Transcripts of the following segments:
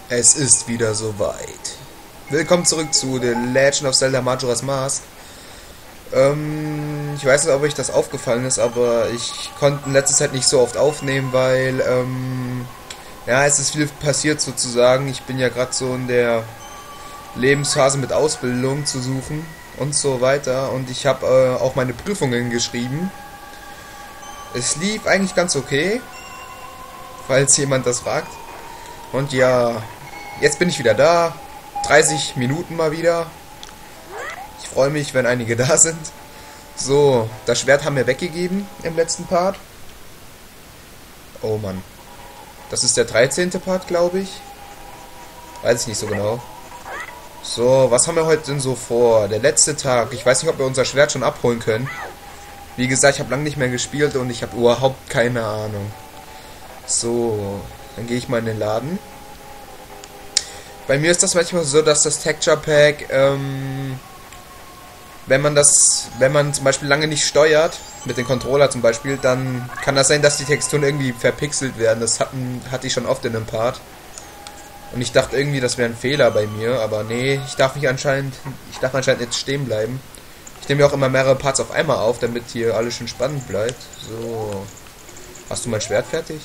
Es ist wieder soweit. Willkommen zurück zu The Legend of Zelda Majora's Mask. Ich weiß nicht, ob euch das aufgefallen ist, aber ich konnte in letzter Zeit nicht so oft aufnehmen, weil, ja, es ist viel passiert sozusagen. Ich bin ja gerade so in der Lebensphase mit Ausbildung zu suchen und so weiter. Und ich habe auch meine Prüfungen geschrieben. Es lief eigentlich ganz okay, falls jemand das fragt. Und ja, jetzt bin ich wieder da. 30 Minuten mal wieder. Ich freue mich, wenn einige da sind. So, das Schwert haben wir weggegeben im letzten Part. Oh Mann. Das ist der 13. Part, glaube ich. Weiß ich nicht so genau. So, was haben wir heute denn so vor? Der letzte Tag. Ich weiß nicht, ob wir unser Schwert schon abholen können. Wie gesagt, ich habe lange nicht mehr gespielt und ich habe überhaupt keine Ahnung. So, dann gehe ich mal in den Laden. Bei mir ist das manchmal so, dass das Texture Pack, wenn man zum Beispiel lange nicht steuert, mit dem Controller zum Beispiel, dann kann das sein, dass die Texturen irgendwie verpixelt werden. Das hatte ich schon oft in einem Part. Und ich dachte irgendwie, das wäre ein Fehler bei mir, aber nee, ich darf anscheinend jetzt stehen bleiben. Ich nehme ja auch immer mehrere Parts auf einmal auf, damit hier alles schön spannend bleibt. So. Hast du mein Schwert fertig?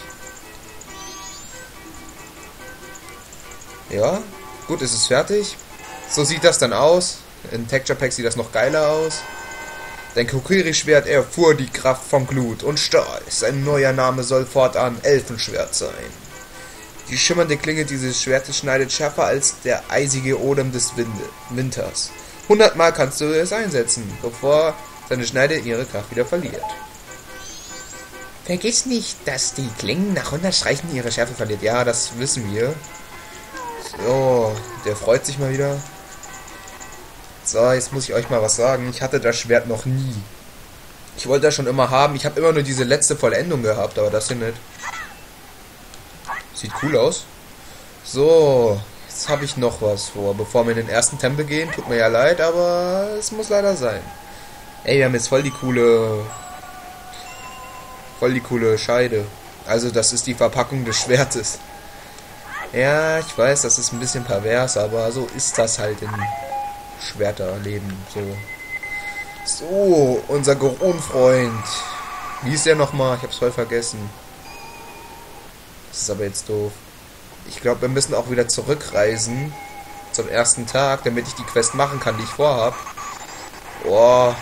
Ja, gut, ist es fertig. So sieht das dann aus. In Texture Pack sieht das noch geiler aus. Dein Kokiri-Schwert erfuhr die Kraft von Glut und Stahl. Sein neuer Name soll fortan Elfenschwert sein. Die schimmernde Klinge dieses Schwertes schneidet schärfer als der eisige Odem des Winters. 100-mal kannst du es einsetzen, bevor seine Schneide ihre Kraft wieder verliert. Vergiss nicht, dass die Klingen nach 100 Streichen ihre Schärfe verliert. Ja, das wissen wir. So, der freut sich mal wieder. So, jetzt muss ich euch mal was sagen. Ich hatte das Schwert noch nie. Ich wollte das schon immer haben. Ich habe immer nur diese letzte Vollendung gehabt, aber das hier nicht. Sieht cool aus. So, jetzt habe ich noch was vor. Bevor wir in den ersten Tempel gehen, tut mir ja leid, aber es muss leider sein. Ey, wir haben jetzt voll die coole Scheide. Also das ist die Verpackung des Schwertes. Ja, ich weiß, das ist ein bisschen pervers, aber so ist das halt in Schwerterleben. So, unser Goron-Freund. Wie ist der nochmal? Ich hab's voll vergessen. Das ist aber jetzt doof. Ich glaube, wir müssen auch wieder zurückreisen zum ersten Tag, damit ich die Quest machen kann, die ich vorhab. Boah.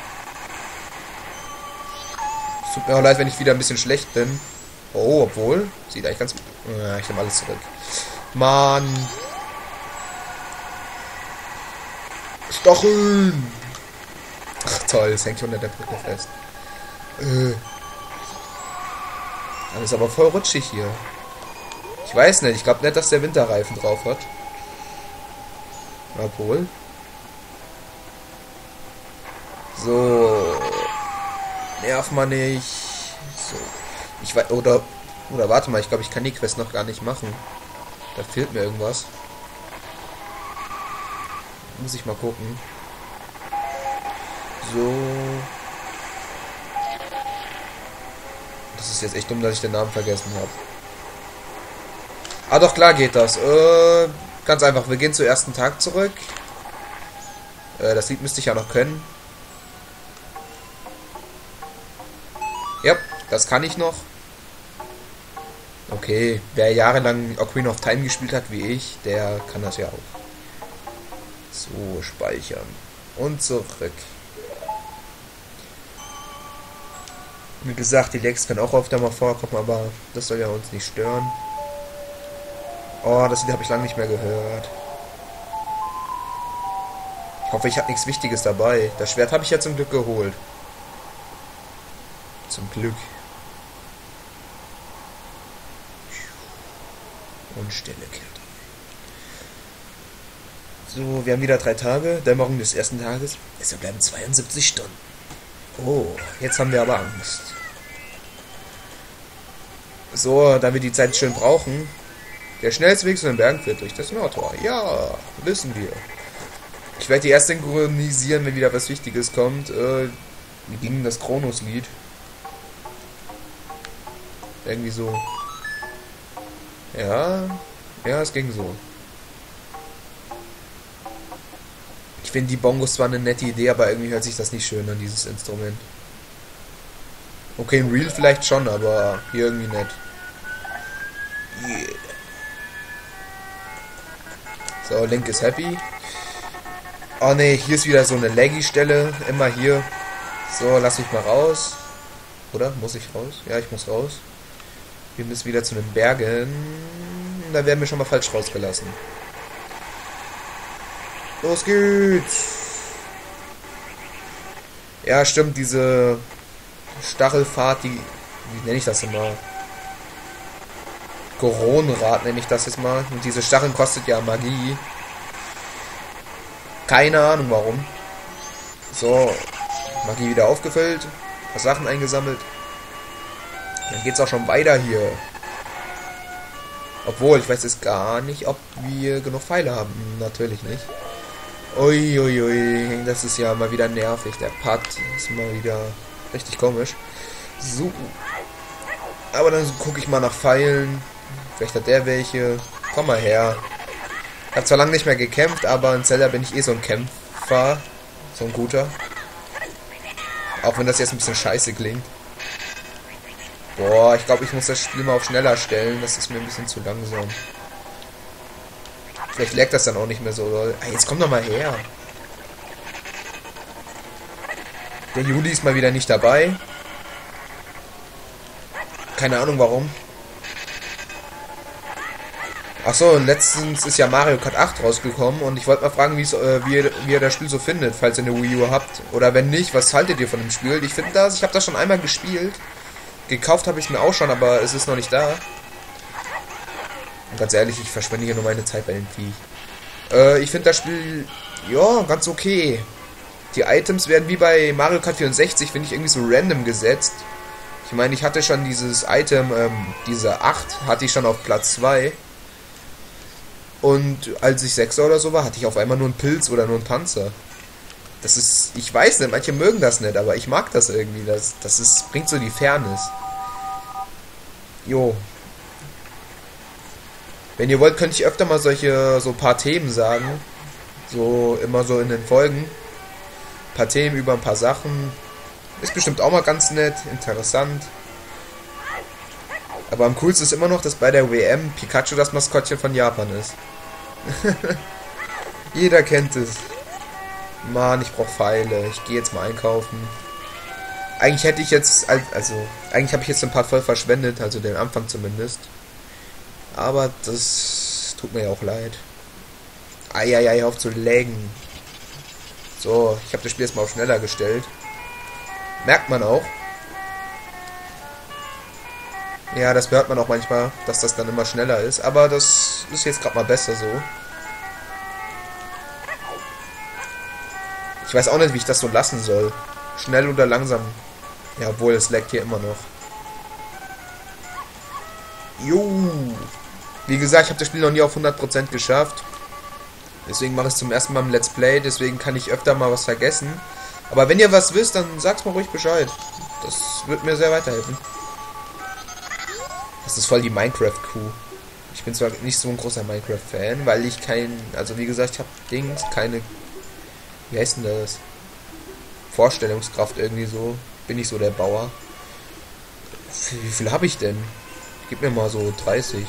Es tut mir auch leid, wenn ich wieder ein bisschen schlecht bin. Oh, obwohl. Sieht eigentlich ganz gut. Ja, ich nehme alles zurück. Mann. Stacheln. Ach toll, es hängt unter der Brücke fest. Das ist aber voll rutschig hier. Ich weiß nicht, ich glaube nicht, dass der Winterreifen drauf hat. Obwohl. So. Nerv mal nicht. So. Ich weiß, oder warte mal, ich glaube, ich kann die Quest noch gar nicht machen. Da fehlt mir irgendwas. Muss ich mal gucken. So. Das ist jetzt echt dumm, dass ich den Namen vergessen habe. Ah, doch, klar geht das. Ganz einfach. Wir gehen zum ersten Tag zurück. Das Lied müsste ich ja noch können. Ja, das kann ich noch. Okay, wer jahrelang Ocarina of Time gespielt hat wie ich, der kann das ja auch. So, speichern. Und zurück. Wie gesagt, die Lags können auch öfter mal vorkommen, aber das soll ja uns nicht stören. Oh, das Lied habe ich lange nicht mehr gehört. Ich hoffe, ich habe nichts Wichtiges dabei. Das Schwert habe ich ja zum Glück geholt. Zum Glück. Und Stille kehrt ein. So, wir haben wieder 3 Tage. Der Morgen des ersten Tages. Es bleiben 72 Stunden. Oh, jetzt haben wir aber Angst. So, da wir die Zeit schön brauchen. Der schnellste Weg zu den Bergen führt durch das Nordtor. Ja, wissen wir. Ich werde die erst synchronisieren, wenn wieder was Wichtiges kommt. Wie ging das Kronos-Lied? Irgendwie so. Ja, es ging so. finde die Bongos zwar eine nette Idee, aber irgendwie hört sich das nicht schön an, dieses Instrument. Okay, in Real vielleicht schon, aber hier irgendwie nicht. Yeah. So, Link ist happy. Oh ne, hier ist wieder so eine Laggy-Stelle. Immer hier. So, lass mich mal raus. Oder? Muss ich raus? Ja, ich muss raus. Wir müssen wieder zu den Bergen. Da werden wir schon mal falsch rausgelassen. Los geht's! Ja, stimmt, diese Stachelfahrt, wie nenne ich das immer? Goronrad nenne ich das jetzt mal. Und diese Stacheln kostet ja Magie. Keine Ahnung warum. So, Magie wieder aufgefüllt. Ein paar Sachen eingesammelt. Dann geht's auch schon weiter hier. Obwohl, ich weiß jetzt gar nicht, ob wir genug Pfeile haben. Natürlich nicht. Uiuiui, das ist ja mal wieder nervig. Der Part ist mal wieder richtig komisch. So. Aber dann gucke ich mal nach Pfeilen. Vielleicht hat der welche. Komm mal her. Ich habe zwar lange nicht mehr gekämpft, aber in Zelda bin ich eh so ein Kämpfer. So ein guter. Auch wenn das jetzt ein bisschen scheiße klingt. Boah, ich glaube, ich muss das Spiel mal auf schneller stellen. Das ist mir ein bisschen zu langsam. Vielleicht leckt das dann auch nicht mehr so. Ah, jetzt komm doch mal her. Der Juli ist mal wieder nicht dabei. Keine Ahnung warum. Achso, und letztens ist ja Mario Kart 8 rausgekommen und ich wollte mal fragen, wie ihr das Spiel so findet, falls ihr eine Wii U habt. Oder wenn nicht, was haltet ihr von dem Spiel? Ich finde das, ich habe das schon einmal gespielt. Gekauft habe ich es mir auch schon, aber es ist noch nicht da. Und ganz ehrlich, ich verschwende hier nur meine Zeit bei dem Viech. Ich finde das Spiel, ja, ganz okay. Die Items werden wie bei Mario Kart 64, finde ich, irgendwie so random gesetzt. Ich meine, ich hatte schon dieses Item, diese 8, hatte ich schon auf Platz 2. Und als ich 6 oder so war, hatte ich auf einmal nur einen Pilz oder nur einen Panzer. Das ist, ich weiß nicht, manche mögen das nicht, aber ich mag das irgendwie. Das ist, bringt so die Fairness. Jo. Wenn ihr wollt, könnte ich öfter mal so ein paar Themen sagen. So, immer so in den Folgen. Ein paar Themen über ein paar Sachen. Ist bestimmt auch mal ganz nett, interessant. Aber am coolsten ist immer noch, dass bei der WM Pikachu das Maskottchen von Japan ist. Jeder kennt es. Mann, ich brauche Pfeile. Ich gehe jetzt mal einkaufen. Eigentlich hätte ich jetzt, eigentlich habe ich jetzt ein paar voll verschwendet, also den Anfang zumindest. Aber das tut mir ja auch leid. Eieiei, auf zu laggen. So, ich habe das Spiel jetzt mal auf schneller gestellt. Merkt man auch. Ja, das hört man auch manchmal, dass das dann immer schneller ist. Aber das ist jetzt gerade mal besser so. Ich weiß auch nicht, wie ich das so lassen soll. Schnell oder langsam. Ja, obwohl, es laggt hier immer noch. Jo. Wie gesagt, ich habe das Spiel noch nie auf 100% geschafft. Deswegen mache ich es zum ersten Mal im Let's Play. Deswegen kann ich öfter mal was vergessen. Aber wenn ihr was wisst, dann sagt's mal ruhig Bescheid. Das wird mir sehr weiterhelfen. Das ist voll die Minecraft-Crew. Ich bin zwar nicht so ein großer Minecraft-Fan, weil ich also wie gesagt, ich habe keine, wie heißt denn das? Vorstellungskraft irgendwie so. Bin ich so der Bauer. Wie viel habe ich denn? Gib mir mal so 30.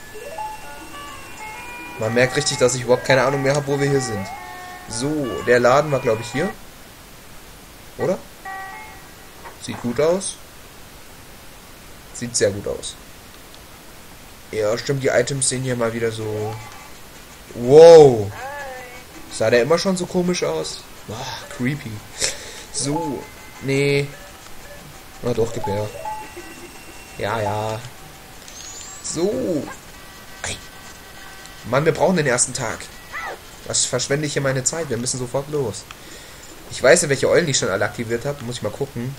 Man merkt richtig, dass ich überhaupt keine Ahnung mehr habe, wo wir hier sind. So, der Laden war glaube ich hier. Oder? Sieht gut aus. Sieht sehr gut aus. Ja, stimmt, die Items sehen hier mal wieder so... Wow! Sah der immer schon so komisch aus? Ach, creepy. So, nee. Na doch, gib her. Ja, ja. So. Ei. Mann, wir brauchen den ersten Tag. Was verschwende ich hier meine Zeit? Wir müssen sofort los. Ich weiß nicht, welche Eulen ich schon alle aktiviert habe. Muss ich mal gucken.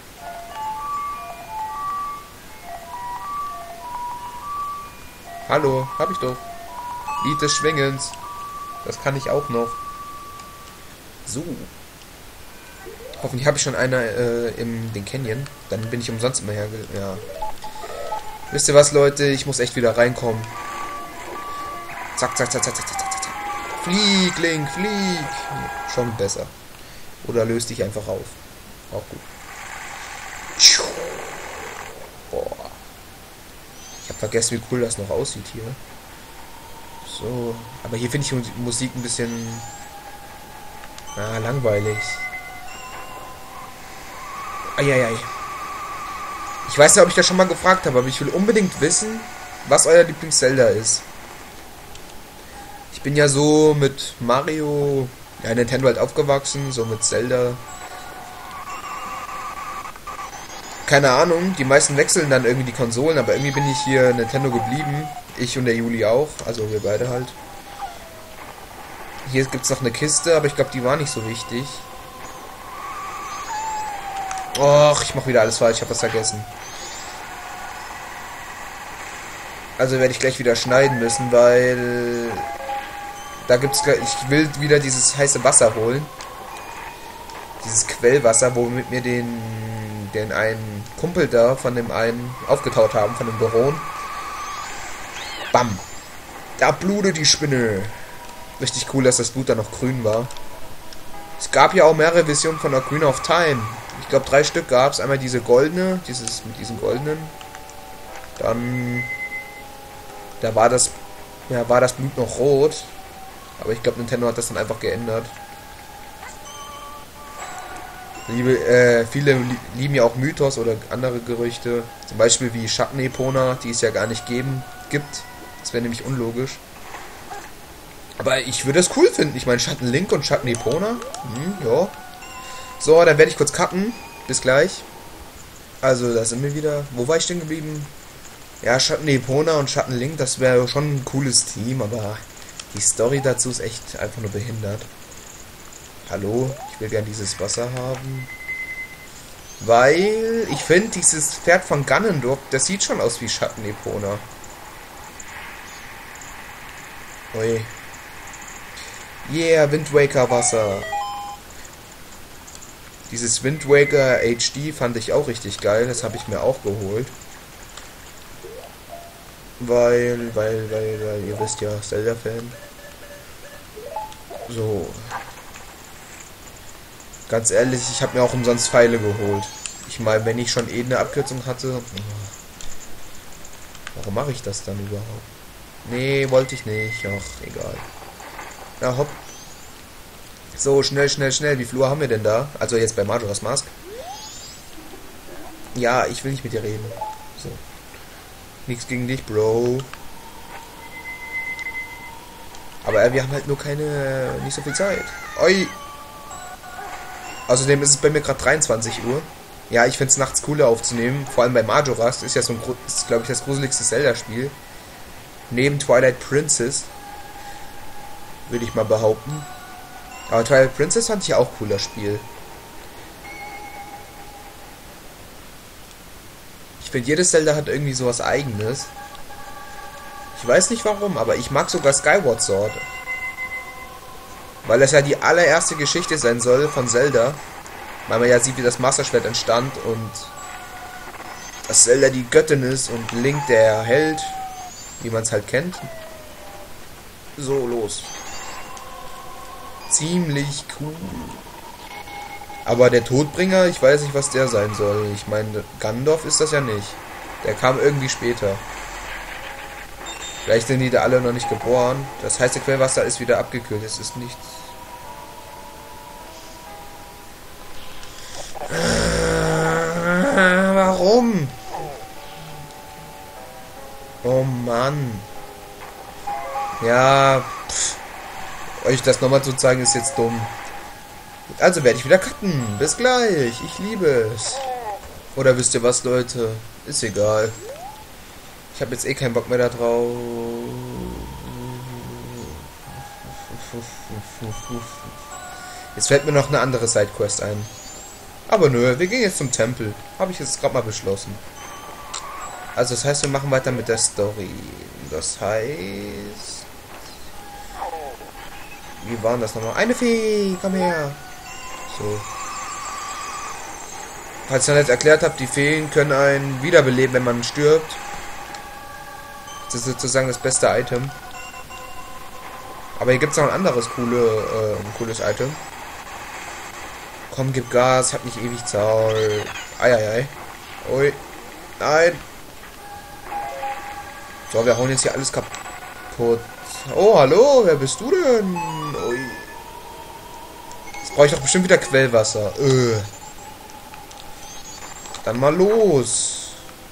Hallo, hab ich doch. Lied des Schwingens. Das kann ich auch noch. So. Hoffentlich habe ich schon eine in den Canyon. Dann bin ich umsonst immer her. Ja. Wisst ihr was, Leute? Ich muss echt wieder reinkommen. Zack, zack, zack, zack, zack, zack, zack. Flieg, Link, flieg. Schon besser. Oder löst dich einfach auf. Auch gut. Boah. Ich habe vergessen, wie cool das noch aussieht hier. So. Aber hier finde ich die Musik ein bisschen langweilig. Eieiei. Ich weiß nicht, ob ich das schon mal gefragt habe, aber ich will unbedingt wissen, was euer Lieblings-Zelda ist. Ich bin ja so mit Mario, ja, Nintendo halt aufgewachsen, so mit Zelda. Keine Ahnung, die meisten wechseln dann irgendwie die Konsolen, aber irgendwie bin ich hier Nintendo geblieben. Ich und der Juli auch, also wir beide halt. Hier gibt es noch eine Kiste, aber ich glaube, die war nicht so wichtig. Och, ich mache wieder alles falsch, ich habe was vergessen. Also werde ich gleich wieder schneiden müssen, weil da gibt's, ich will wieder dieses heiße Wasser holen. Dieses Quellwasser, womit mir den einen Kumpel da von dem einen aufgetaut haben, von dem Baron. Bam! Da blutet die Spinne. Richtig cool, dass das Blut da noch grün war. Es gab ja auch mehrere Versionen von Ocarina of Time. Ich glaube 3 Stück gab es. Einmal diese goldene, dieses mit diesem goldenen. Dann da war das Blut noch rot. Aber ich glaube Nintendo hat das dann einfach geändert. Viele lieben ja auch Mythos oder andere Gerüchte. Zum Beispiel wie Schatten-Epona, die es ja gar nicht gibt. Das wäre nämlich unlogisch. Aber ich würde es cool finden. Ich meine Schatten-Link und Schatten-Epona. Ja. So, dann werde ich kurz cutten. Bis gleich. Also, da sind wir wieder. Wo war ich denn geblieben? Ja, Schatten-Epona und Schatten-Link, das wäre schon ein cooles Team, aber die Story dazu ist echt einfach nur behindert. Hallo, ich will gern dieses Wasser haben. Weil ich finde, dieses Pferd von Ganondorf, das sieht schon aus wie Schatten-Epona. Ui. Yeah, Wind Waker Wasser. Dieses Wind Waker HD fand ich auch richtig geil. Das habe ich mir auch geholt. Weil ihr wisst ja, Zelda-Fan. So. Ganz ehrlich, ich habe mir auch umsonst Pfeile geholt. Ich meine, wenn ich schon eine Abkürzung hatte... Warum mache ich das dann überhaupt? Nee, wollte ich nicht. Ach, egal. Na, hopp. So, schnell. Wie viel Uhr haben wir denn da? Also jetzt bei Majora's Mask. Ja, ich will nicht mit dir reden. So. Nichts gegen dich, Bro. Aber wir haben halt nur nicht so viel Zeit. Oi. Außerdem ist es bei mir gerade 23 Uhr. Ja, ich finde es nachts cooler aufzunehmen. Vor allem bei Majora's. Ist ja so ist, glaube ich, das gruseligste Zelda-Spiel. Neben Twilight Princess. Würde ich mal behaupten. Aber Twilight Princess fand ich auch cooler Spiel. Ich finde, jedes Zelda hat irgendwie sowas Eigenes. Ich weiß nicht warum, aber ich mag sogar Skyward Sword. Weil es ja die allererste Geschichte sein soll von Zelda. Weil man ja sieht, wie das Master Schwert entstand und dass Zelda die Göttin ist und Link der Held, wie man es halt kennt. So, los. Ziemlich cool. Aber der Todbringer, ich weiß nicht, was der sein soll. Ich meine, Ganondorf ist das ja nicht. Der kam irgendwie später. Vielleicht sind die da alle noch nicht geboren. Das heiße Quellwasser ist wieder abgekühlt. Es ist nichts. Warum? Oh Mann. Ja, euch das nochmal zu zeigen ist jetzt dumm. Also werde ich wieder cutten. Bis gleich. Ich liebe es. Oder wisst ihr was, Leute? Ist egal. Ich habe jetzt eh keinen Bock mehr da drauf. Jetzt fällt mir noch eine andere Sidequest ein. Aber nö, wir gehen jetzt zum Tempel. Habe ich jetzt gerade mal beschlossen. Also das heißt, wir machen weiter mit der Story. Das heißt... Wie war das nochmal? Eine Fee, komm her. So. Falls ihr nicht erklärt habt, die Feen können einen wiederbeleben, wenn man stirbt. Das ist sozusagen das beste Item. Aber hier gibt es noch ein anderes cooles Item. Komm, gib Gas, hab nicht ewig Zaul. Eieiei. Ui. Nein. So, wir hauen jetzt hier alles kaputt. Oh, hallo, wer bist du denn? Ui. Jetzt brauche ich doch bestimmt wieder Quellwasser. Dann mal los.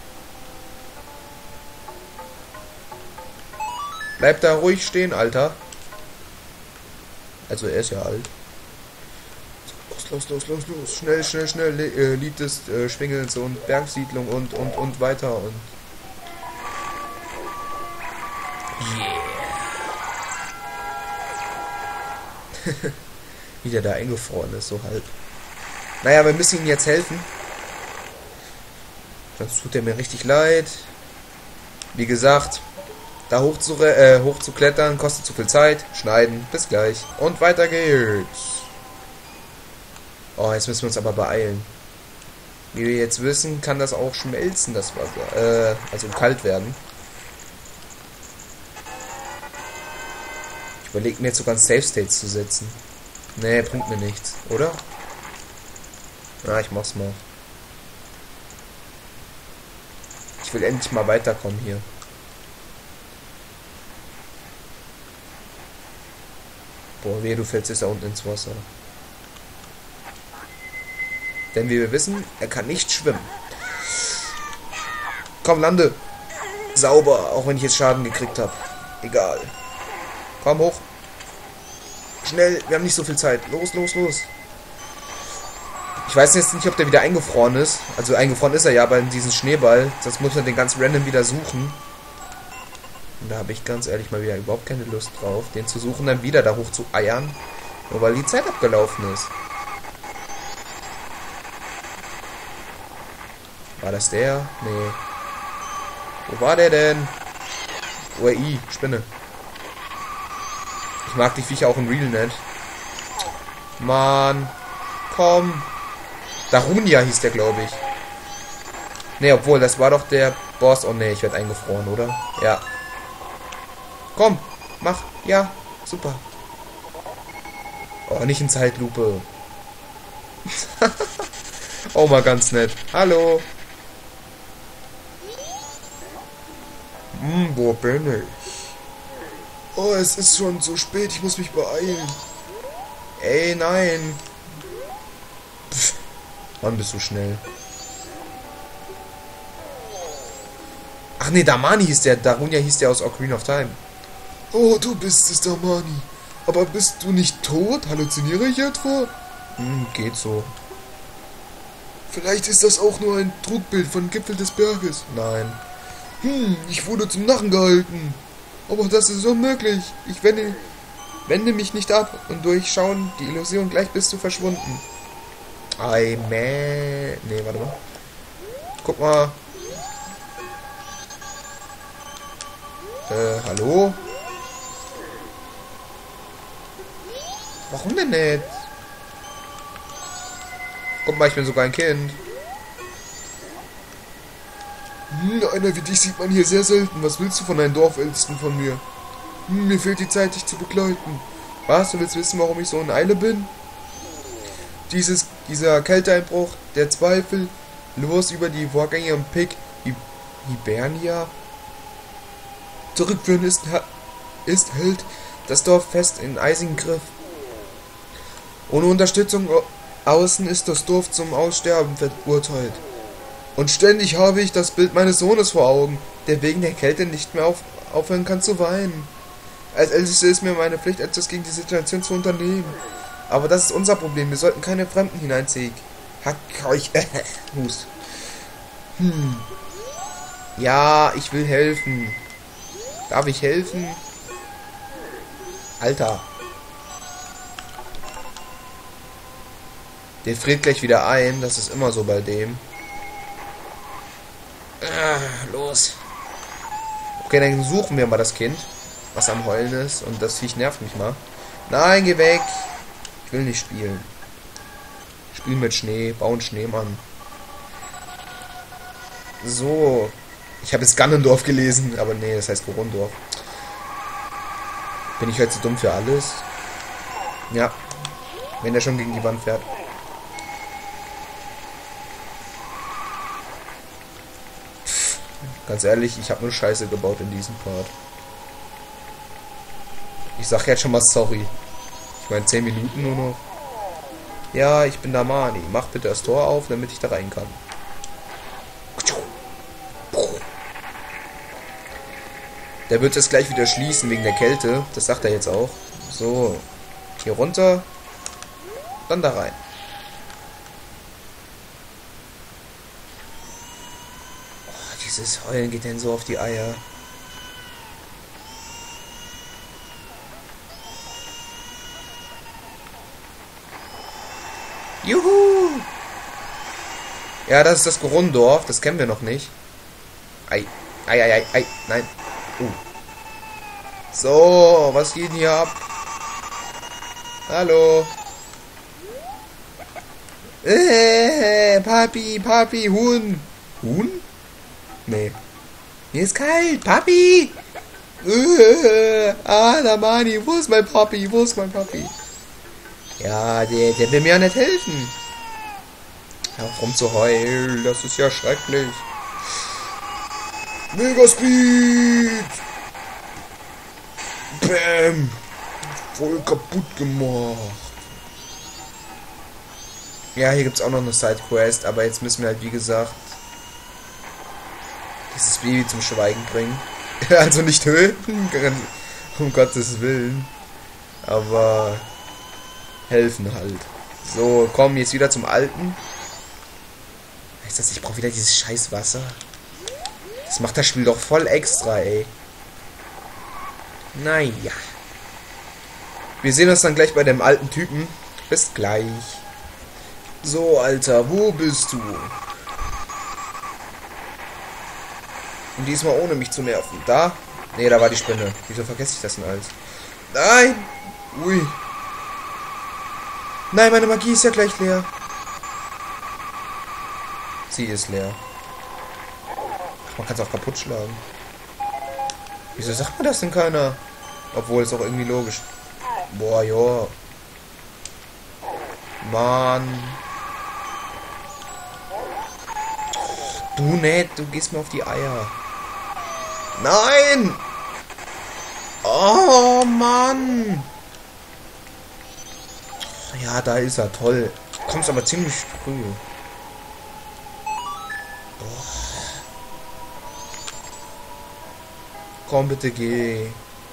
Bleib da ruhig stehen, Alter. Also er ist ja alt. Los. Schnell. Lied des Schwingelns und Bergsiedlung und weiter und... Yeah. Wie der da eingefroren ist, so halb. Naja, wir müssen ihm jetzt helfen. Sonst tut er mir richtig leid. Wie gesagt, da hoch zu klettern kostet zu viel Zeit. Schneiden, bis gleich. Und weiter geht's. Oh, jetzt müssen wir uns aber beeilen. Wie wir jetzt wissen, kann das auch schmelzen, das Wasser. Also kalt werden. Ich überlege mir jetzt sogar ein Safe States zu setzen. Nee, bringt mir nichts, oder? Ja, ich mach's mal. Ich will endlich mal weiterkommen hier. Boah, wehe, du fällst jetzt da unten ins Wasser. Denn wie wir wissen, er kann nicht schwimmen. Komm, lande. Sauber, auch wenn ich jetzt Schaden gekriegt habe. Egal. Komm hoch. Schnell, wir haben nicht so viel Zeit. Los. Ich weiß jetzt nicht, ob der wieder eingefroren ist. Also eingefroren ist er ja, aber in diesen Schneeball. Das muss man den ganz random wieder suchen. Und da habe ich ganz ehrlich mal wieder überhaupt keine Lust drauf, den zu suchen, dann wieder da hoch zu eiern. Nur weil die Zeit abgelaufen ist. War das der? Nee. Wo war der denn? UI, Spinne. Ich mag die Viecher auch im Real nicht. Mann. Komm. Darunia hieß der, glaube ich. Ne, obwohl, das war doch der Boss. Oh ne, ich werde eingefroren, oder? Ja. Komm, mach. Ja, super. Oh, nicht in Zeitlupe. Oh, mal ganz nett. Hallo. Wo bin ich? Oh, es ist schon so spät, ich muss mich beeilen. Ey, nein. Pff, wann bist du schnell? Ach nee, Damani hieß der. Darunia hieß der aus Ocarina of Time. Oh, du bist es, Damani. Aber bist du nicht tot? Halluziniere ich etwa? Geht so. Vielleicht ist das auch nur ein Trugbild von Gipfel des Berges. Nein. Ich wurde zum Narren gehalten. Aber das ist unmöglich. Ich wende mich nicht ab und durchschauen die Illusion, gleich bist du verschwunden. Ei, nee, warte mal. Guck mal. Hallo? Warum denn nicht? Guck mal, ich bin sogar ein Kind. Einer wie dich sieht man hier sehr selten. Was willst du von einem Dorfältesten von mir? Mir fehlt die Zeit, dich zu begleiten. Was? Du willst wissen, warum ich so in Eile bin? Dieser Kälteeinbruch, der Zweifel, los über die Vorgänge im Pick Hibernia. Zurückführen hält das Dorf fest in eisigen Griff. Ohne Unterstützung außen ist das Dorf zum Aussterben verurteilt. Und ständig habe ich das Bild meines Sohnes vor Augen, der wegen der Kälte nicht mehr aufhören kann zu weinen. Als Älteste ist mir meine Pflicht, etwas gegen die Situation zu unternehmen. Aber das ist unser Problem, wir sollten keine Fremden hineinziehen. Hack euch, Hust. Ja, ich will helfen. Darf ich helfen? Alter. Der friert gleich wieder ein, das ist immer so bei dem. Los. Okay, dann suchen wir mal das Kind, was am Heulen ist. Und das Viech nervt mich mal. Nein, geh weg. Ich will nicht spielen. Spielen mit Schnee, bauen Schneemann. So. Ich habe jetzt Gannendorf gelesen, aber nee, das heißt Gorondorf. Bin ich halt zu dumm für alles? Ja. Wenn er schon gegen die Wand fährt. Ganz ehrlich, ich habe nur Scheiße gebaut in diesem Part. Ich sag jetzt schon mal sorry. Ich meine 10 Minuten nur noch. Ja, ich bin da Mani. Mach bitte das Tor auf, damit ich da rein kann. Der wird es gleich wieder schließen wegen der Kälte. Das sagt er jetzt auch. So. Hier runter. Dann da rein. Oh, dieses Heulen geht denn so auf die Eier. Juhu! Ja, das ist das Grundorf. Das kennen wir noch nicht. Ei. Ei, ei, ei, ei. Nein. So, was geht hier ab? Hallo. Papi, Papi, Huhn. Huhn? Nee. Mir ist kalt, Papi. Mani, wo ist mein Papi? Wo ist mein Papi? Ja, der will mir ja nicht helfen. Hör auf rum zu heulen, das ist ja schrecklich. Mega Speed! Bäm! Voll kaputt gemacht. Ja, hier gibt es auch noch eine Sidequest, aber jetzt müssen wir halt, wie gesagt, dieses Baby zum Schweigen bringen. Also nicht töten, um Gottes Willen. Aber helfen halt. So, komm, jetzt wieder zum Alten. Heißt das, ich brauche wieder dieses scheiß Wasser? Das macht das Spiel doch voll extra, ey. Naja. Wir sehen uns dann gleich bei dem alten Typen. Bis gleich. So, Alter, wo bist du? Und diesmal ohne mich zu nerven. Da? Ne, da war die Spinne. Wieso vergesse ich das denn alles? Nein! Ui. Nein, meine Magie ist ja gleich leer. Sie ist leer. Man kann es auch kaputt schlagen. Wieso sagt man das denn keiner? Obwohl, ist auch irgendwie logisch. Boah, ja. Mann. Du nicht, du gehst mir auf die Eier. Nein! Oh, Mann! Ja, da ist er, toll. Du kommst aber ziemlich früh. Komm, bitte geh.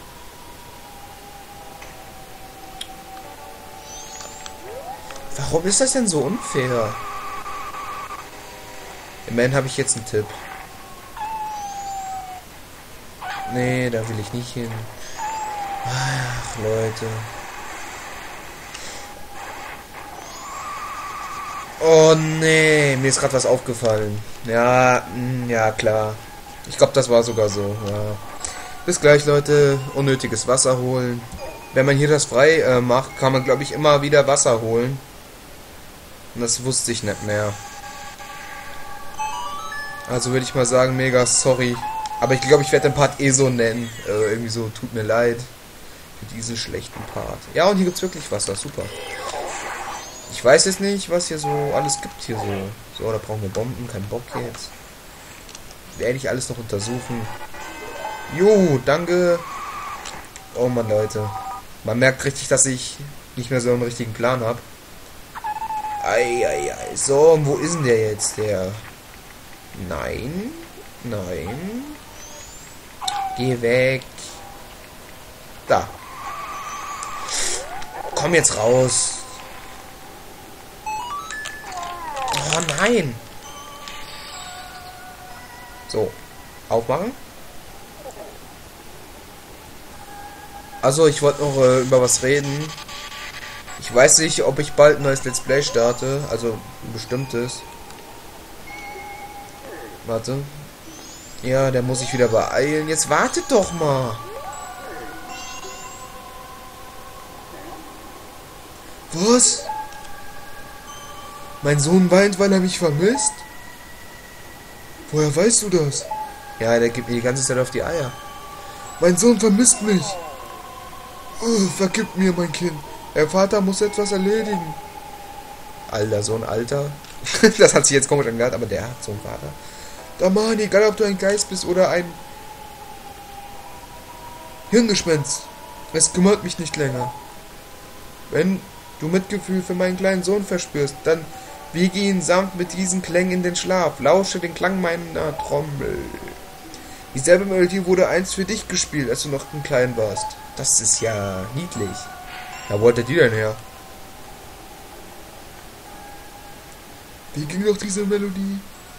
Warum ist das denn so unfair? Immerhin habe ich jetzt einen Tipp. Nee, da will ich nicht hin. Ach, Leute. Oh, nee. Mir ist gerade was aufgefallen. Ja, ja, klar. Ich glaube, das war sogar so, ja. Bis gleich, Leute. Unnötiges Wasser holen. Wenn man hier das frei macht, kann man, glaube ich, immer wieder Wasser holen. Und das wusste ich nicht mehr. Also würde ich mal sagen, mega sorry. Aber ich glaube, ich werde den Part eh so nennen. Irgendwie so, tut mir leid. Für diesen schlechten Part. Ja, und hier gibt es wirklich Wasser. Super. Ich weiß jetzt nicht, was hier so alles gibt hier so. So, da brauchen wir Bomben. Kein Bock jetzt. Werde ich alles noch untersuchen. Jo, danke. Oh Mann, Leute. Man merkt richtig, dass ich nicht mehr so einen richtigen Plan habe. Eieiei. So, wo ist denn der jetzt? Der... Nein. Nein. Geh weg. Da. Komm jetzt raus. Oh nein. So. Aufmachen. Also, ich wollte noch über was reden. Ich weiß nicht, ob ich bald ein neues Let's Play starte. Also, ein bestimmtes. Warte. Ja, der muss sich wieder beeilen. Jetzt wartet doch mal. Was? Mein Sohn weint, weil er mich vermisst? Woher weißt du das? Ja, der gibt mir die ganze Zeit auf die Eier. Mein Sohn vermisst mich. Vergib mir, mein Kind. Der Vater muss etwas erledigen. Alter, so ein Alter. Das hat sich jetzt komisch angehört, aber der hat so einen Vater. Damani, egal ob du ein Geist bist oder ein Hirngespenst. Es kümmert mich nicht länger. Wenn du Mitgefühl für meinen kleinen Sohn verspürst, dann wiege ihn sanft mit diesen Klängen in den Schlaf. Lausche den Klang meiner Trommel. Dieselbe Melodie wurde einst für dich gespielt, als du noch ein Klein warst. Das ist ja niedlich. Ja, wo hat er die denn her? Wie ging doch diese Melodie?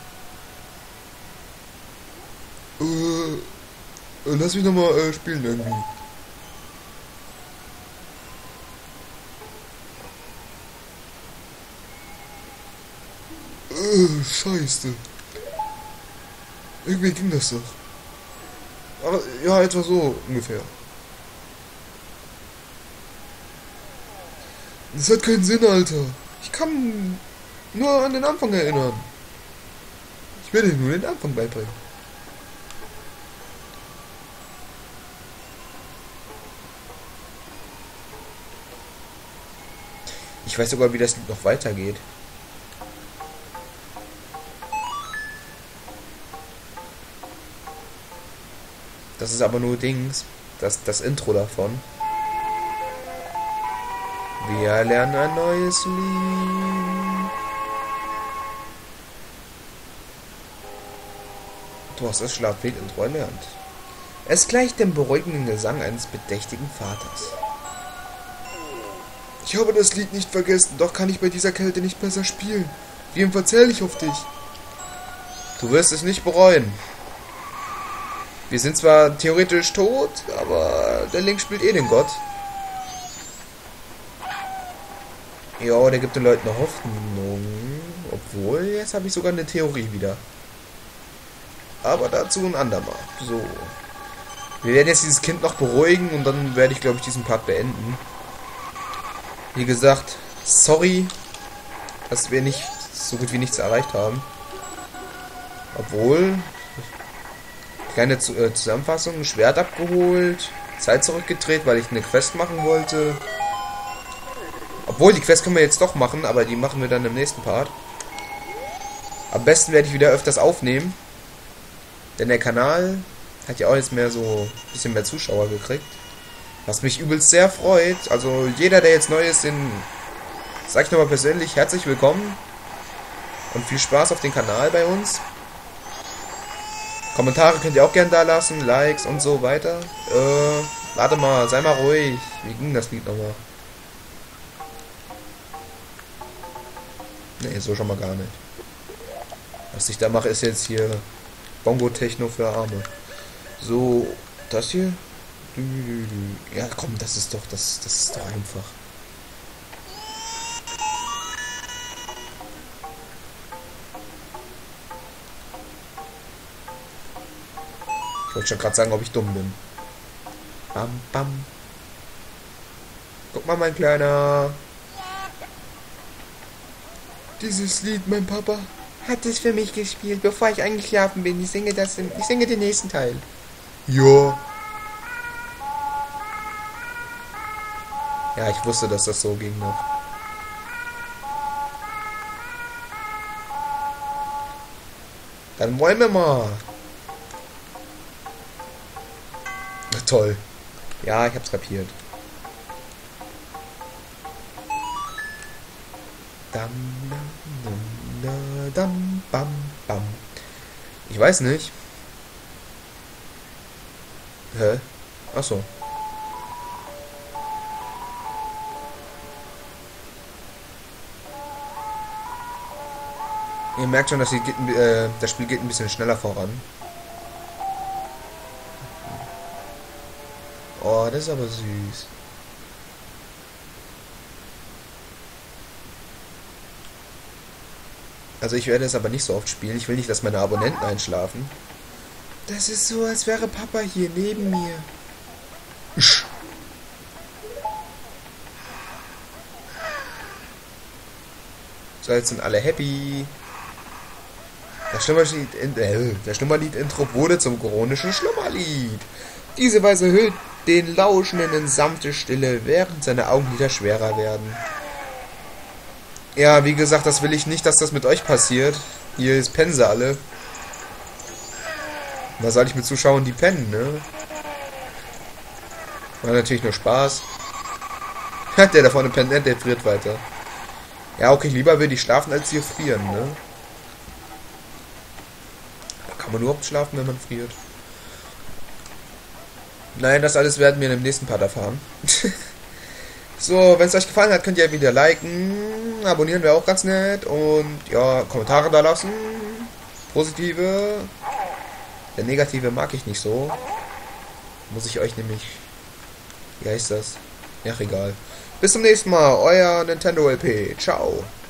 Lass mich nochmal spielen irgendwie. Scheiße. Irgendwie ging das doch. Aber ja, etwa so ungefähr. Das hat keinen Sinn, Alter. Ich kann nur an den Anfang erinnern. Ich werde dir nur den Anfang beibringen. Ich weiß sogar, wie das Lied noch weitergeht. Das ist aber nur Dings. Das Intro davon. Wir lernen ein neues Lied. Du hast das Schlaflied-Intro erlernt. Es gleicht dem beruhigenden Gesang eines bedächtigen Vaters. Ich habe das Lied nicht vergessen, doch kann ich bei dieser Kälte nicht besser spielen. Jedenfalls zähle ich auf dich. Du wirst es nicht bereuen. Wir sind zwar theoretisch tot, aber der Link spielt eh den Gott. Ja, der gibt den Leuten eine Hoffnung. Obwohl, jetzt habe ich sogar eine Theorie wieder. Aber dazu ein andermal. So. Wir werden jetzt dieses Kind noch beruhigen und dann werde ich, glaube ich, diesen Part beenden. Wie gesagt, sorry, dass wir nicht so gut wie nichts erreicht haben. Obwohl, kleine Zusammenfassung, Schwert abgeholt, Zeit zurückgedreht, weil ich eine Quest machen wollte. Obwohl, die Quest können wir jetzt doch machen, aber die machen wir dann im nächsten Part. Am besten werde ich wieder öfters aufnehmen. Denn der Kanal hat ja auch jetzt mehr so ein bisschen mehr Zuschauer gekriegt. Was mich übelst sehr freut. Also jeder, der jetzt neu ist, den sag ich nochmal persönlich herzlich willkommen. Und viel Spaß auf den Kanal bei uns. Kommentare könnt ihr auch gerne da lassen, Likes und so weiter. Warte mal, sei mal ruhig. Wie ging das Lied nochmal? Ne, so schon mal gar nicht. Was ich da mache, ist jetzt hier Bongo-Techno für Arme. So, das hier? Ja, komm, das ist doch einfach. Ich wollte schon gerade sagen, ob ich dumm bin. Bam, bam. Guck mal, mein Kleiner. Dieses Lied, mein Papa hat es für mich gespielt, bevor ich eingeschlafen bin. Ich singe den nächsten Teil. Ja. Ja, ich wusste, dass das so ging noch. Dann wollen wir mal. Na, toll. Ja, ich hab's kapiert. Dam, dam, dam, dam, bam, bam. Ich weiß nicht. Hä? Achso. Ihr merkt schon, dass das Spiel geht ein bisschen schneller voran. Oh, das ist aber süß. Also ich werde es aber nicht so oft spielen. Ich will nicht, dass meine Abonnenten einschlafen. Das ist so, als wäre Papa hier neben mir. So, jetzt sind alle happy. Das Schlummerlied-Intro wurde zum chronischen Schlummerlied. Diese Weise den Lauschenden in sanfte Stille, während seine Augenlider schwerer werden. Ja, wie gesagt, das will ich nicht, dass das mit euch passiert. Hier ist pennen sie alle. Da soll ich mit Zuschauern, die pennen, ne? War natürlich nur Spaß. Der da vorne pennt, der friert weiter. Ja, okay, lieber würde ich schlafen, als hier frieren, ne? Kann man überhaupt schlafen, wenn man friert? Nein, das alles werden wir in dem nächsten Part erfahren. So, wenn es euch gefallen hat, könnt ihr wieder liken. Abonnieren wäre auch ganz nett. Und ja, Kommentare da lassen. Positive. Der negative mag ich nicht so. Muss ich euch nämlich... Wie heißt das? Ja, egal. Bis zum nächsten Mal. Euer Nintendo LP. Ciao.